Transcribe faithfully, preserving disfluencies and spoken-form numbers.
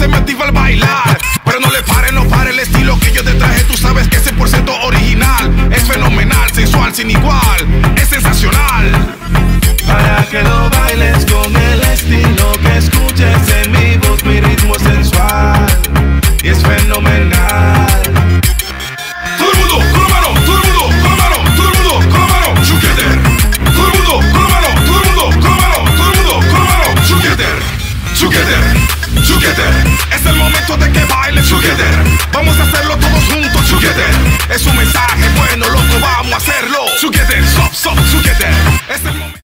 se me activa al bailar. Pero no le pare, no pare el estilo que yo te traje. Tú sabes que es cien por ciento original. Es fenomenal, sensual, sin igual. Es sensacional. Para que lo bailes con el estilo que escuches en mi voz, mi ritmo es sensual y es fenomenal. Todo el mundo con la mano, todo el mundo con la mano, todo el mundo con la mano, together. Todo el mundo con la mano, todo el mundo con la mano, todo el mundo con la mano, together, together, together. Es el momento de que bailes together. Vamos